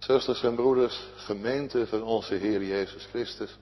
Zusters en broeders, gemeente van onze Heer Jezus Christus.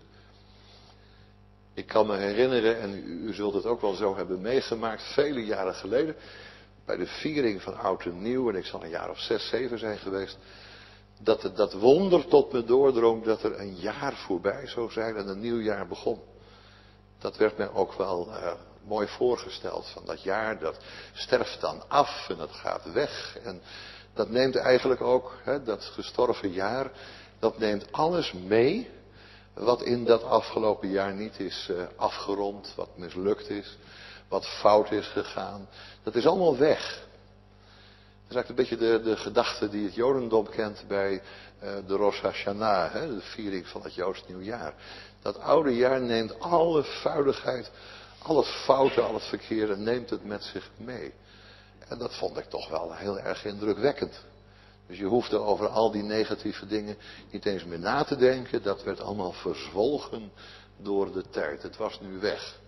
Ik kan me herinneren, en u zult het ook wel zo hebben meegemaakt, vele jaren geleden, bij de viering van Oud en Nieuw, en ik zal een jaar of 6, 7 zijn geweest, dat wonder tot me doordrong dat er een jaar voorbij zou zijn en een nieuw jaar begon. Dat werd mij ook wel mooi voorgesteld, van dat jaar, dat sterft dan af en dat gaat weg. En dat neemt eigenlijk ook, dat gestorven jaar, dat neemt alles mee wat in dat afgelopen jaar niet is afgerond, wat mislukt is, wat fout is gegaan. Dat is allemaal weg. Dat is eigenlijk een beetje de gedachte die het Jodendom kent bij de Rosh Hashanah, de viering van het Joods nieuwjaar. Dat oude jaar neemt alle vuiligheid, al het foute, al het verkeerde, neemt het met zich mee. En dat vond ik toch wel heel erg indrukwekkend. Dus je hoefde over al die negatieve dingen niet eens meer na te denken. Dat werd allemaal verzwolgen door de tijd. Het was nu weg.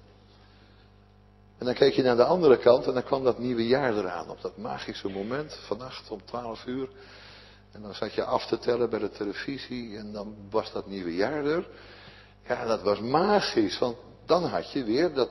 En dan keek je naar de andere kant en dan kwam dat nieuwe jaar eraan. Op dat magische moment, vannacht om 12 uur. En dan zat je af te tellen bij de televisie en dan was dat nieuwe jaar er. Ja, dat was magisch, want dan had je weer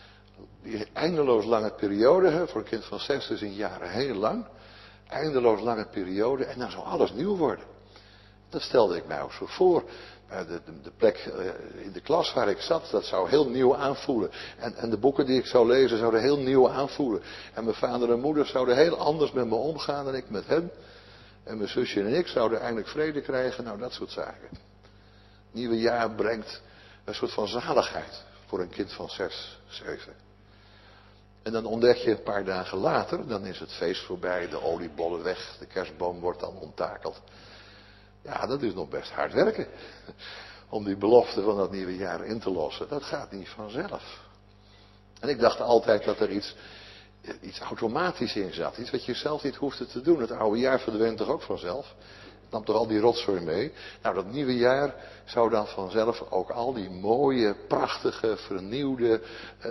die eindeloos lange periode. Voor een kind van 6 is een jaar heel lang. Eindeloos lange periode en dan zou alles nieuw worden. Dat stelde ik mij ook zo voor. De plek in de klas waar ik zat, dat zou heel nieuw aanvoelen. En de boeken die ik zou lezen zouden heel nieuw aanvoelen. En mijn vader en moeder zouden heel anders met me omgaan dan ik met hen. En mijn zusje en ik zouden eindelijk vrede krijgen. Nou, dat soort zaken. Nieuwe jaar brengt een soort van zaligheid voor een kind van 6, 7. En dan ontdek je een paar dagen later, dan is het feest voorbij, de oliebollen weg, de kerstboom wordt dan onttakeld. Ja, dat is nog best hard werken. Om die belofte van dat nieuwe jaar in te lossen. Dat gaat niet vanzelf. En ik dacht altijd dat er iets automatisch in zat. Iets wat je zelf niet hoefde te doen. Het oude jaar verdween toch ook vanzelf. Het nam toch al die rotzooi mee. Nou, dat nieuwe jaar zou dan vanzelf ook al die mooie, prachtige, vernieuwde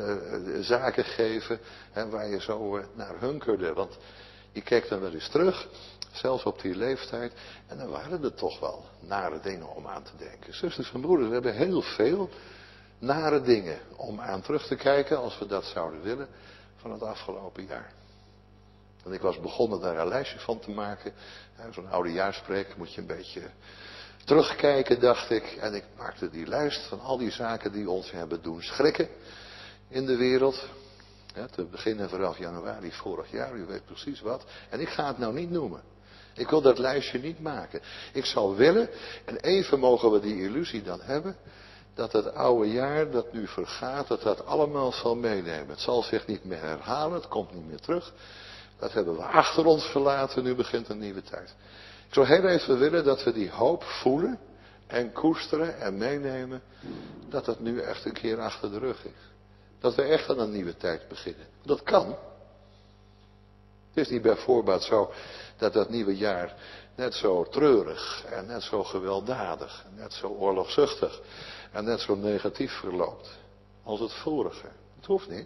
zaken geven. Waar je zo naar hunkerde. Want je keek dan wel eens terug. Zelfs op die leeftijd. En dan waren er toch wel nare dingen om aan te denken. Zusters en broeders, we hebben heel veel nare dingen om aan terug te kijken. Als we dat zouden willen. Van het afgelopen jaar. En ik was begonnen daar een lijstje van te maken. Zo'n oudejaarspreek moet je een beetje terugkijken, dacht ik. En ik maakte die lijst van al die zaken die ons hebben doen schrikken in de wereld. Te beginnen vanaf januari vorig jaar, u weet precies wat. En ik ga het nou niet noemen. Ik wil dat lijstje niet maken. Ik zou willen, en even mogen we die illusie dan hebben, dat het oude jaar dat nu vergaat, dat allemaal zal meenemen. Het zal zich niet meer herhalen, het komt niet meer terug. Dat hebben we achter ons gelaten, nu begint een nieuwe tijd. Ik zou heel even willen dat we die hoop voelen en koesteren en meenemen, dat het nu echt een keer achter de rug is. Dat we echt aan een nieuwe tijd beginnen. Dat kan. Het is niet bij voorbaat zo dat dat nieuwe jaar net zo treurig en net zo gewelddadig en net zo oorlogzuchtig en net zo negatief verloopt als het vorige. Het hoeft niet.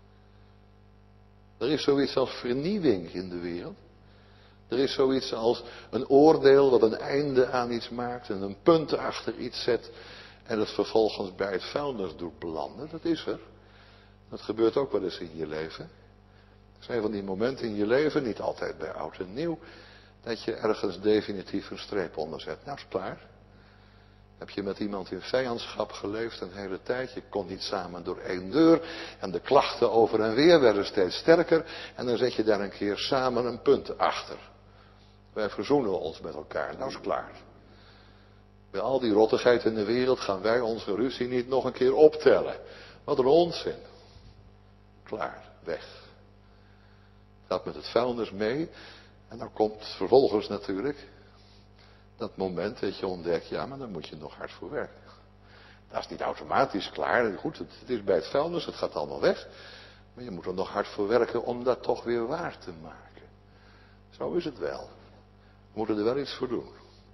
Er is zoiets als vernieuwing in de wereld. Er is zoiets als een oordeel wat een einde aan iets maakt en een punt achter iets zet en het vervolgens bij het vuilnis doet belanden. Dat is er. Dat gebeurt ook wel eens in je leven. Er zijn van die momenten in je leven, niet altijd bij oud en nieuw, dat je ergens definitief een streep onder zet. Nou, is klaar. Heb je met iemand in vijandschap geleefd een hele tijd, je kon niet samen door één deur en de klachten over en weer werden steeds sterker en dan zet je daar een keer samen een punt achter. Wij verzoenen ons met elkaar, nou is klaar. Bij al die rottigheid in de wereld gaan wij onze ruzie niet nog een keer optellen. Wat een onzin. Klaar, weg. Gaat met het vuilnis mee en dan komt vervolgens natuurlijk dat moment dat je ontdekt, ja, maar daar moet je nog hard voor werken. Dat is niet automatisch klaar. Goed, het is bij het vuilnis, het gaat allemaal weg. Maar je moet er nog hard voor werken om dat toch weer waar te maken. Zo is het wel. We moeten er wel iets voor doen.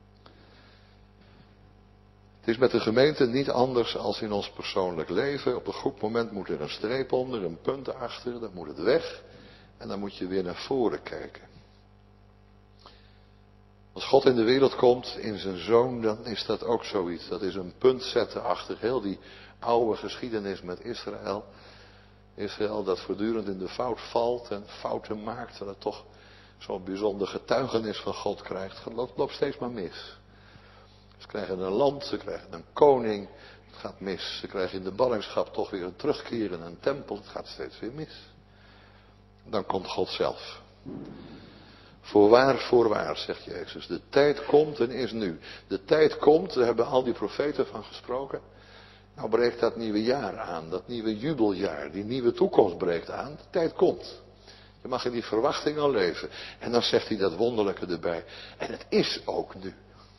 Het is met de gemeente niet anders als in ons persoonlijk leven. Op een goed moment moet er een streep onder, een punt achter, dan moet het weg. En dan moet je weer naar voren kijken. Als God in de wereld komt in zijn Zoon, dan is dat ook zoiets. Dat is een punt zetten achter heel die oude geschiedenis met Israël. Israël dat voortdurend in de fout valt en fouten maakt. En dat toch zo'n bijzonder getuigenis van God krijgt. Het loopt steeds maar mis. Ze krijgen een land, ze krijgen een koning. Het gaat mis. Ze krijgen in de ballingschap toch weer een terugkeer in een tempel. Het gaat steeds weer mis. Dan komt God zelf. Voorwaar, zegt Jezus. De tijd komt en is nu. De tijd komt, daar hebben al die profeten van gesproken. Nou breekt dat nieuwe jaar aan, dat nieuwe jubeljaar, die nieuwe toekomst breekt aan. De tijd komt. Je mag in die verwachting al leven. En dan zegt hij dat wonderlijke erbij. En het is ook nu.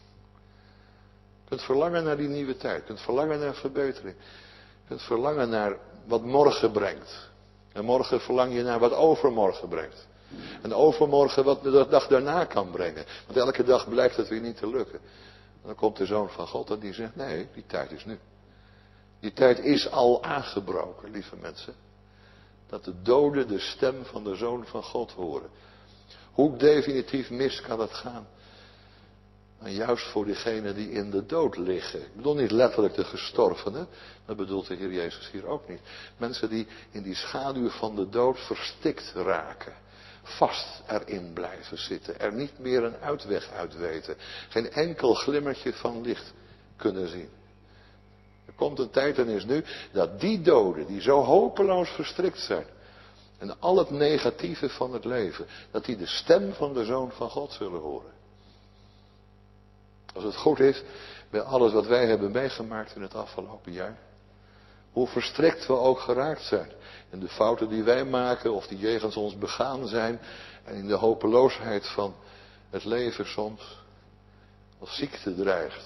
Je kunt verlangen naar die nieuwe tijd. Je kunt verlangen naar verbetering. Je kunt verlangen naar wat morgen brengt. En morgen verlang je naar wat overmorgen brengt. En overmorgen wat de dag daarna kan brengen. Want elke dag blijkt het weer niet te lukken. En dan komt de Zoon van God en die zegt, nee, die tijd is nu. Die tijd is al aangebroken, lieve mensen. Dat de doden de stem van de Zoon van God horen. Hoe definitief mis kan het gaan? En juist voor diegenen die in de dood liggen. Ik bedoel niet letterlijk de gestorvenen. Dat bedoelt de Heer Jezus hier ook niet. Mensen die in die schaduw van de dood verstikt raken. Vast erin blijven zitten. Er niet meer een uitweg uit weten. Geen enkel glimmertje van licht kunnen zien. Er komt een tijd en is nu dat die doden die zo hopeloos verstrikt zijn. En al het negatieve van het leven. Dat die de stem van de Zoon van God zullen horen. Als het goed is bij alles wat wij hebben meegemaakt in het afgelopen jaar. Hoe verstrikt we ook geraakt zijn. In de fouten die wij maken of die jegens ons begaan zijn. En in de hopeloosheid van het leven soms. Als ziekte dreigt.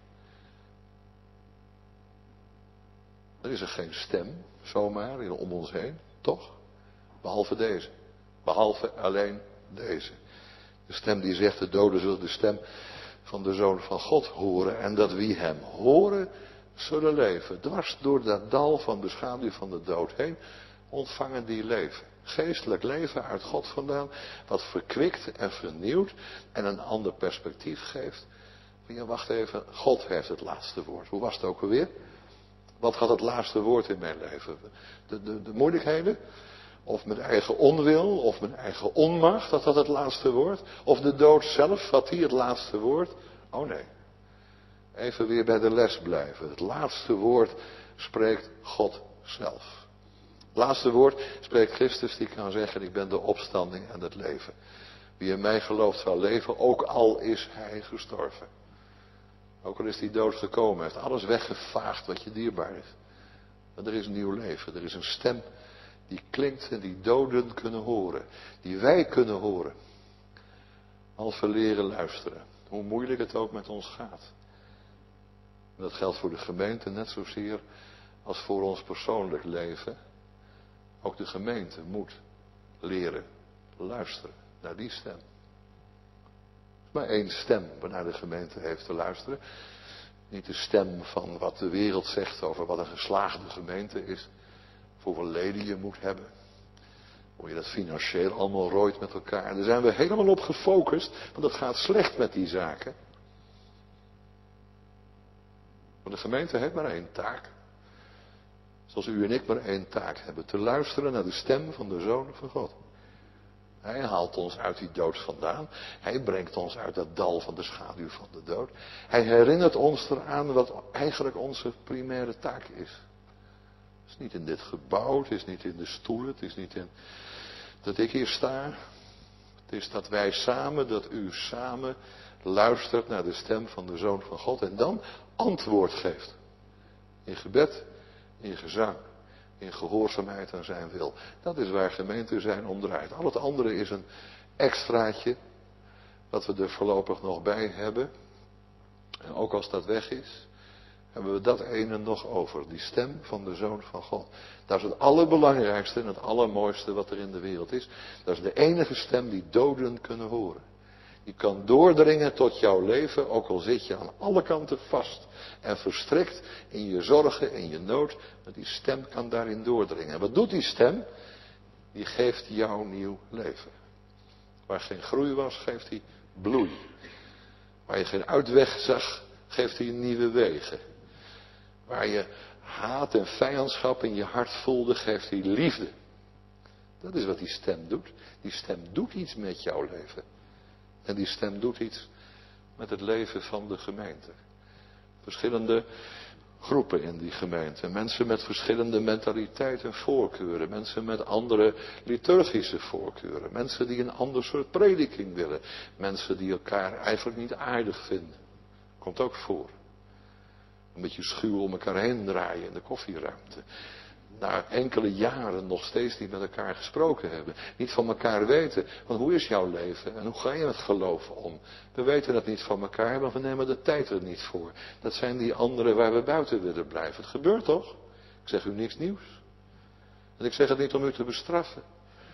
Dan is er geen stem zomaar om ons heen. Toch? Behalve deze. Behalve alleen deze. De stem die zegt de doden zullen de stem van de Zoon van God horen. En dat wie hem horen zullen leven. Dwars door dat dal van de schaduw van de dood heen ontvangen die leven. Geestelijk leven uit God vandaan. Wat verkwikt en vernieuwt en een ander perspectief geeft. Ja, wacht even, God heeft het laatste woord. Hoe was het ook alweer? Wat had het laatste woord in mijn leven? De moeilijkheden? Of mijn eigen onwil? Of mijn eigen onmacht? Dat had het laatste woord? Of de dood zelf? Had die het laatste woord? Oh nee. Even weer bij de les blijven. Het laatste woord spreekt God zelf. Het laatste woord spreekt Christus die kan zeggen, ik ben de opstanding en het leven. Wie in mij gelooft zal leven, ook al is hij gestorven. Ook al is die dood gekomen, heeft alles weggevaagd wat je dierbaar is. Maar er is een nieuw leven, er is een stem die klinkt en die doden kunnen horen. Die wij kunnen horen. Als we leren luisteren. Hoe moeilijk het ook met ons gaat. En dat geldt voor de gemeente net zozeer als voor ons persoonlijk leven. Ook de gemeente moet leren luisteren naar die stem. Er is maar één stem waarnaar de gemeente heeft te luisteren. Niet de stem van wat de wereld zegt over wat een geslaagde gemeente is. Of hoeveel leden je moet hebben. Hoe je dat financieel allemaal rooit met elkaar. En daar zijn we helemaal op gefocust. Want het gaat slecht met die zaken. Maar de gemeente heeft maar één taak. Zoals u en ik maar één taak hebben. Te luisteren naar de stem van de Zoon van God. Hij haalt ons uit die dood vandaan. Hij brengt ons uit dat dal van de schaduw van de dood. Hij herinnert ons eraan wat eigenlijk onze primaire taak is. Het is niet in dit gebouw, het is niet in de stoelen, het is niet in dat ik hier sta. Het is dat wij samen, dat u samen luistert naar de stem van de Zoon van God. En dan antwoord geeft. In gebed, in gezang. In gehoorzaamheid aan zijn wil. Dat is waar gemeente zijn om draait. Al het andere is een extraatje. Wat we er voorlopig nog bij hebben. En ook als dat weg is. Hebben we dat ene nog over. Die stem van de Zoon van God. Dat is het allerbelangrijkste en het allermooiste wat er in de wereld is. Dat is de enige stem die doden kunnen horen. Die kan doordringen tot jouw leven, ook al zit je aan alle kanten vast en verstrikt in je zorgen, in je nood. Maar die stem kan daarin doordringen. En wat doet die stem? Die geeft jou nieuw leven. Waar geen groei was, geeft hij bloei. Waar je geen uitweg zag, geeft hij nieuwe wegen. Waar je haat en vijandschap in je hart voelde, geeft hij liefde. Dat is wat die stem doet. Die stem doet iets met jouw leven. En die stem doet iets met het leven van de gemeente. Verschillende groepen in die gemeente. Mensen met verschillende mentaliteit en voorkeuren. Mensen met andere liturgische voorkeuren. Mensen die een ander soort prediking willen. Mensen die elkaar eigenlijk niet aardig vinden. Komt ook voor. Een beetje schuw om elkaar heen draaien in de koffieruimte. Na enkele jaren nog steeds niet met elkaar gesproken hebben. Niet van elkaar weten. Want hoe is jouw leven? En hoe ga je het geloven om? We weten het niet van elkaar, maar we nemen de tijd er niet voor. Dat zijn die anderen waar we buiten willen blijven. Het gebeurt toch? Ik zeg u niks nieuws. En ik zeg het niet om u te bestraffen.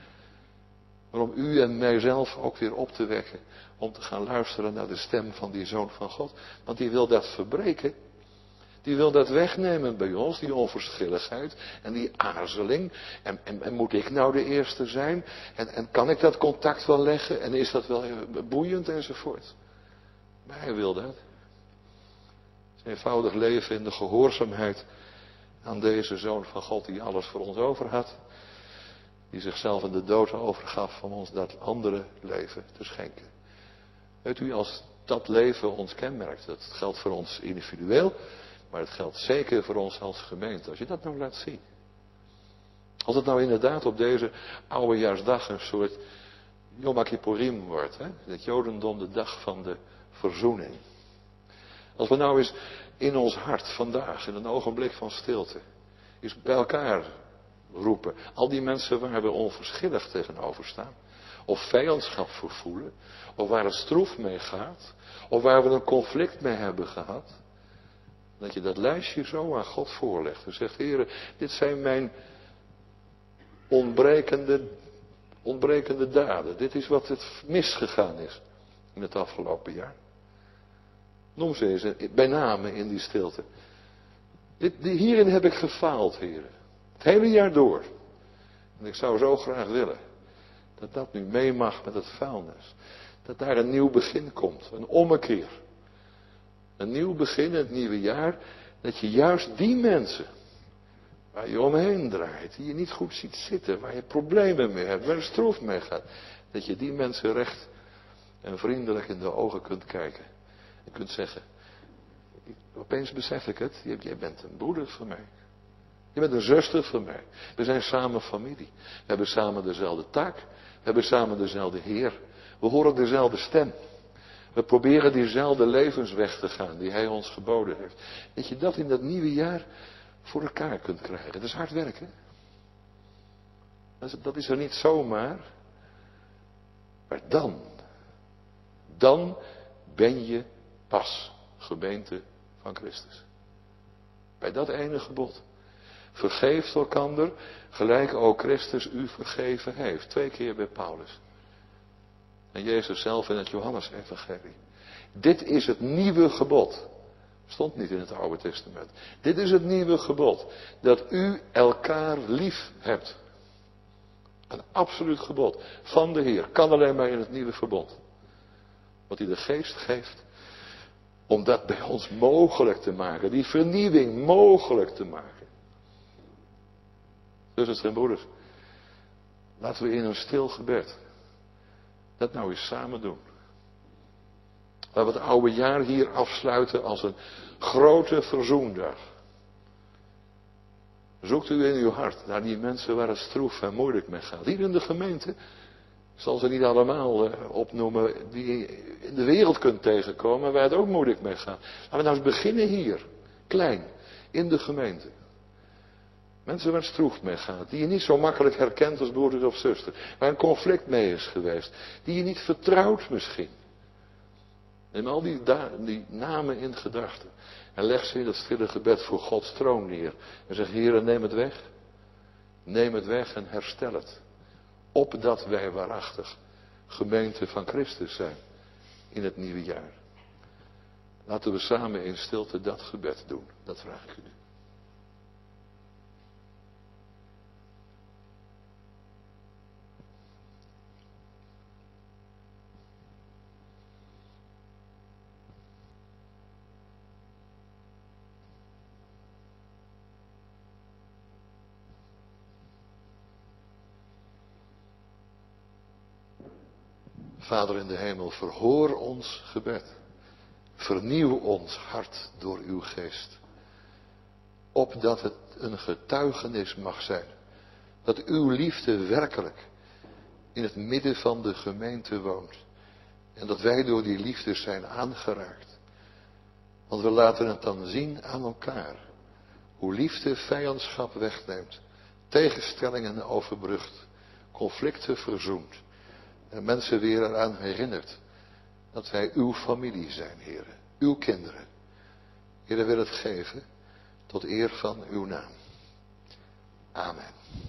Maar om u en mijzelf ook weer op te wekken. Om te gaan luisteren naar de stem van die Zoon van God. Want die wil dat verbreken. Die wil dat wegnemen bij ons, die onverschilligheid en die aarzeling. En moet ik nou de eerste zijn? En kan ik dat contact wel leggen? En is dat wel boeiend enzovoort? Maar hij wil dat. Het is een eenvoudig leven in de gehoorzaamheid aan deze Zoon van God die alles voor ons over had. Die zichzelf in de dood overgaf om ons dat andere leven te schenken. Weet u, als dat leven ons kenmerkt, dat geldt voor ons individueel. Maar het geldt zeker voor ons als gemeente. Als je dat nou laat zien. Als het nou inderdaad op deze oudejaarsdag een soort Yom Kippurim wordt. Hè? Het Jodendom de dag van de verzoening. Als we nou eens in ons hart vandaag, in een ogenblik van stilte, eens bij elkaar roepen. Al die mensen waar we onverschillig tegenover staan. Of vijandschap voor voelen. Of waar het stroef mee gaat. Of waar we een conflict mee hebben gehad. Dat je dat lijstje zo aan God voorlegt. En zegt, Heere, dit zijn mijn ontbrekende daden. Dit is wat het misgegaan is in het afgelopen jaar. Noem ze eens bij name in die stilte. Hierin heb ik gefaald, Heere. Het hele jaar door. En ik zou zo graag willen dat dat nu mee mag met het vuilnis. Dat daar een nieuw begin komt. Een ommekeer. Een nieuw begin, het nieuwe jaar, dat je juist die mensen, waar je omheen draait, die je niet goed ziet zitten, waar je problemen mee hebt, waar je stroef mee gaat, dat je die mensen recht en vriendelijk in de ogen kunt kijken. En kunt zeggen, opeens besef ik het, jij bent een broeder voor mij. Je bent een zuster voor mij. We zijn samen familie. We hebben samen dezelfde taak. We hebben samen dezelfde Heer. We horen dezelfde stem. We proberen diezelfde levensweg te gaan die hij ons geboden heeft. Dat je dat in dat nieuwe jaar voor elkaar kunt krijgen. Dat is hard werken. Dat is er niet zomaar. Maar dan ben je pas gemeente van Christus. Bij dat ene gebod. Vergeeft elkander gelijk ook Christus u vergeven heeft. 2 keer bij Paulus. En Jezus zelf in het Johannes-evangelie. Dit is het nieuwe gebod. Stond niet in het Oude Testament. Dit is het nieuwe gebod. Dat u elkaar lief hebt. Een absoluut gebod van de Heer. Kan alleen maar in het nieuwe verbond. Wat hij de geest geeft. Om dat bij ons mogelijk te maken. Die vernieuwing mogelijk te maken. Zusters en broeders. Laten we in een stil gebed dat nou eens samen doen. Laten we het oude jaar hier afsluiten als een grote verzoendag. Zoekt u in uw hart naar die mensen waar het stroef en moeilijk mee gaat. Hier in de gemeente. Ik zal ze niet allemaal opnoemen die je in de wereld kunt tegenkomen waar het ook moeilijk mee gaat. Laten we nou eens beginnen hier. Klein. In de gemeente. Mensen waar het stroef mee gaat. Die je niet zo makkelijk herkent als broeder of zuster. Waar een conflict mee is geweest. Die je niet vertrouwt misschien. Neem al die namen in gedachten. En leg ze in het stille gebed voor Gods troon neer. En zeg, Heere, neem het weg. Neem het weg en herstel het. Opdat wij waarachtig gemeente van Christus zijn. In het nieuwe jaar. Laten we samen in stilte dat gebed doen. Dat vraag ik u nu. Vader in de hemel, verhoor ons gebed. Vernieuw ons hart door uw geest. Opdat het een getuigenis mag zijn. Dat uw liefde werkelijk in het midden van de gemeente woont. En dat wij door die liefde zijn aangeraakt. Want we laten het dan zien aan elkaar. Hoe liefde vijandschap wegneemt. Tegenstellingen overbrugt. Conflicten verzoent. En mensen weer eraan herinnert. Dat wij uw familie zijn, heren. Uw kinderen. Heren, wil het geven tot eer van uw naam. Amen.